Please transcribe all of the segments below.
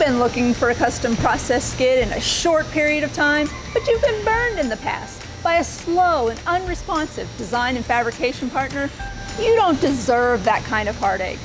been looking for a custom process skid in a short period of time, but you've been burned in the past by a slow and unresponsive design and fabrication partner. You don't deserve that kind of heartache.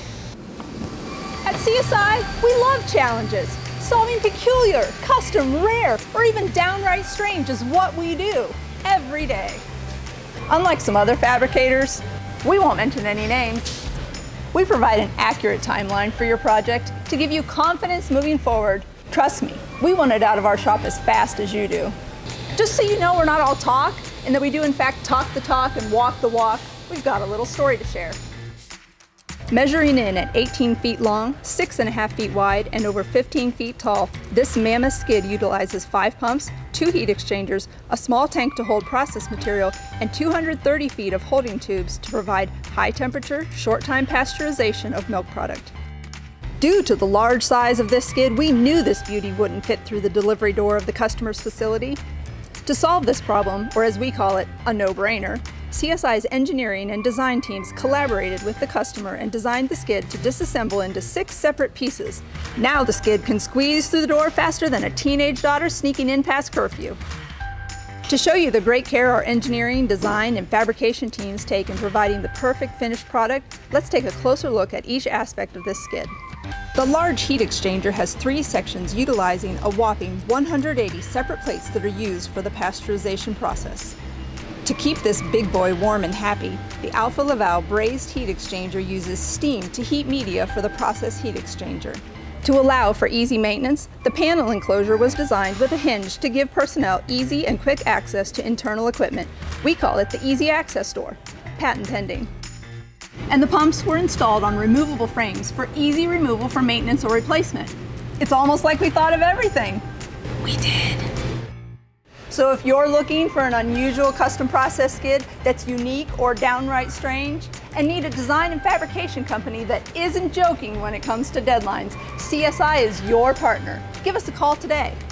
At CSI, we love challenges. Solving peculiar, custom, rare, or even downright strange is what we do every day. Unlike some other fabricators, we won't mention any names. We provide an accurate timeline for your project to give you confidence moving forward. Trust me, we want it out of our shop as fast as you do. Just so you know we're not all talk, and that we do in fact talk the talk and walk the walk, we've got a little story to share. Measuring in at 18 feet long, 6.5 feet wide, and over 15 feet tall, this mammoth skid utilizes 5 pumps, 2 heat exchangers, a small tank to hold process material, and 230 feet of holding tubes to provide high temperature, short time pasteurization of milk product. Due to the large size of this skid, we knew this beauty wouldn't fit through the delivery door of the customer's facility. To solve this problem, or as we call it, a no-brainer, CSI's engineering and design teams collaborated with the customer and designed the skid to disassemble into 6 separate pieces. Now the skid can squeeze through the door faster than a teenage daughter sneaking in past curfew. To show you the great care our engineering, design, and fabrication teams take in providing the perfect finished product, let's take a closer look at each aspect of this skid. The large heat exchanger has 3 sections utilizing a whopping 180 separate plates that are used for the pasteurization process. To keep this big boy warm and happy, the Alfa Laval Brazed heat exchanger uses steam to heat media for the process heat exchanger. To allow for easy maintenance, the panel enclosure was designed with a hinge to give personnel easy and quick access to internal equipment. We call it the Easy Access Door, patent pending. And the pumps were installed on removable frames for easy removal for maintenance or replacement. It's almost like we thought of everything. We did. So if you're looking for an unusual custom process skid that's unique or downright strange, and need a design and fabrication company that isn't joking when it comes to deadlines, CSI is your partner. Give us a call today.